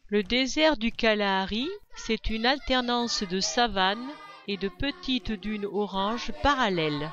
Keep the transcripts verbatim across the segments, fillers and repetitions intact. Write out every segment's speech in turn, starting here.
Le désert du Kalahari, c'est une alternance de savane et de petites dunes oranges parallèles.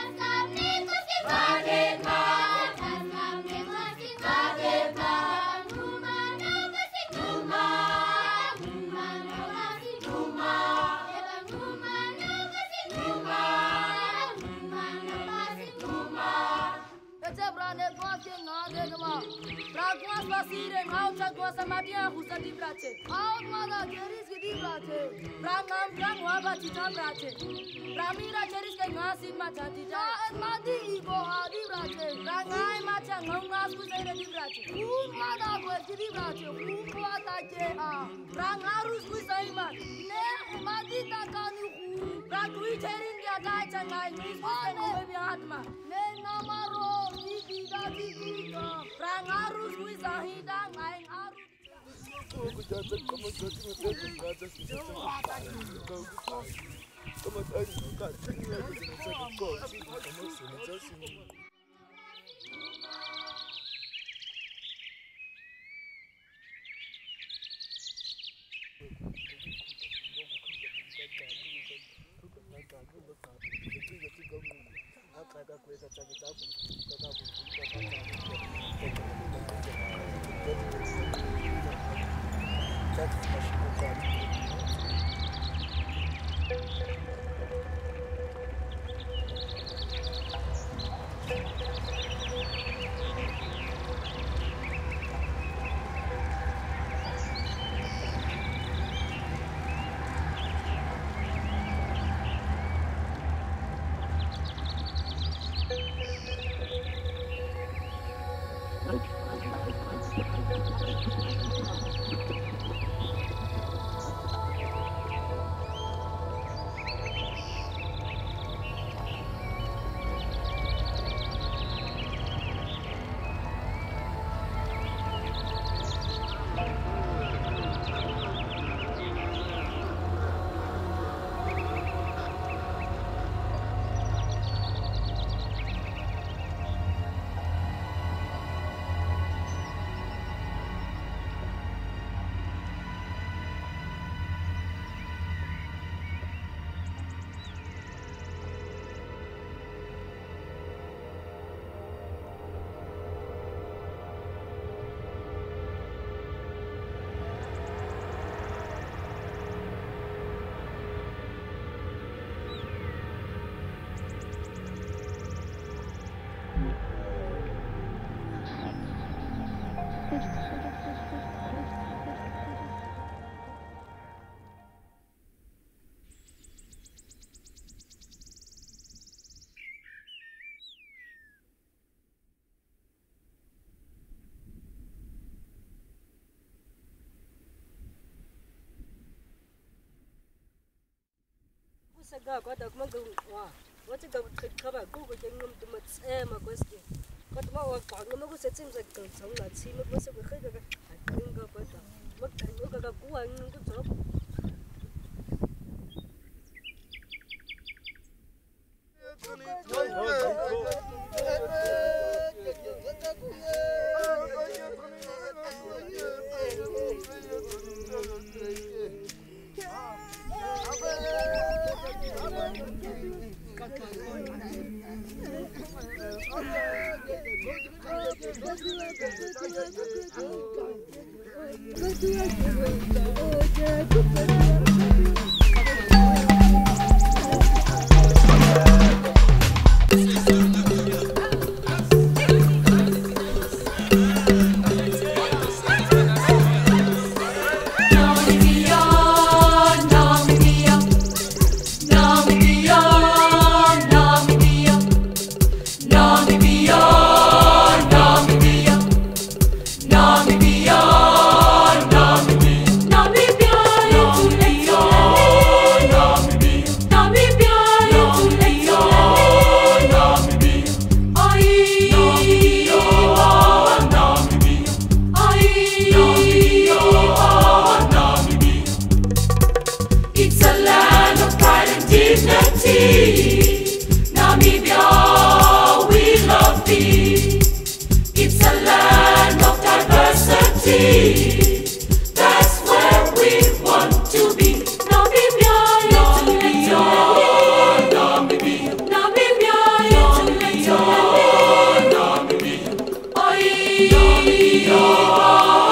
Saga ko da kuma ga wa wata ga ka ba ko ga ngam da matsa ma gaske ko da ma wa ka ngam ko sai tsim sa ka tsau na ci ma ba sa ga ga ga kin ga ba ta ma ka ngo ga ga kuwa ngam ko tsau It's a land of diversity that Sia